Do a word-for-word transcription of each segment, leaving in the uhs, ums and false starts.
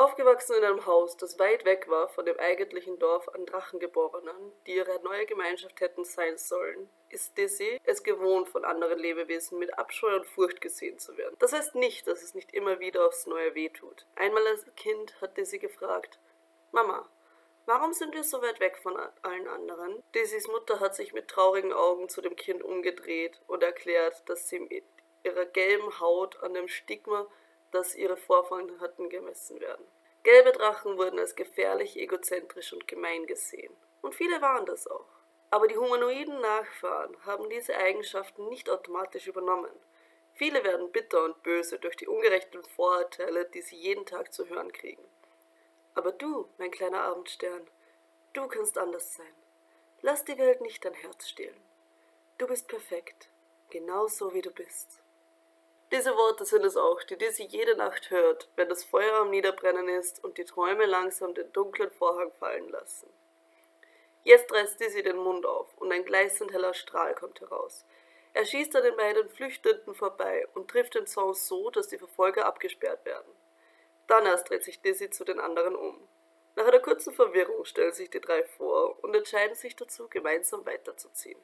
Aufgewachsen in einem Haus, das weit weg war von dem eigentlichen Dorf an Drachengeborenen, die ihre neue Gemeinschaft hätten sein sollen, ist Dizzy es gewohnt, von anderen Lebewesen mit Abscheu und Furcht gesehen zu werden. Das heißt nicht, dass es nicht immer wieder aufs Neue wehtut. Einmal als Kind hat Dizzy gefragt: Mama, warum sind wir so weit weg von allen anderen? Dizzys Mutter hat sich mit traurigen Augen zu dem Kind umgedreht und erklärt, dass sie mit ihrer gelben Haut an dem Stigma, das ihre Vorfahren hatten, gemessen werden. Gelbe Drachen wurden als gefährlich, egozentrisch und gemein gesehen. Und viele waren das auch. Aber die humanoiden Nachfahren haben diese Eigenschaften nicht automatisch übernommen. Viele werden bitter und böse durch die ungerechten Vorurteile, die sie jeden Tag zu hören kriegen. Aber du, mein kleiner Abendstern, du kannst anders sein. Lass die Welt nicht dein Herz stehlen. Du bist perfekt, genauso wie du bist. Diese Worte sind es auch, die Dizzy jede Nacht hört, wenn das Feuer am Niederbrennen ist und die Träume langsam den dunklen Vorhang fallen lassen. Jetzt reißt Dizzy den Mund auf und ein gleißend heller Strahl kommt heraus. Er schießt an den beiden Flüchtenden vorbei und trifft den Zaun so, dass die Verfolger abgesperrt werden. Dann erst dreht sich Dizzy zu den anderen um. Nach einer kurzen Verwirrung stellen sich die drei vor und entscheiden sich dazu, gemeinsam weiterzuziehen.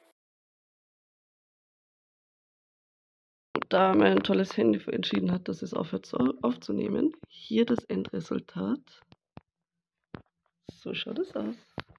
Da mein tolles Handy entschieden hat, dass es aufhört aufzunehmen, hier das Endresultat. So schaut es aus.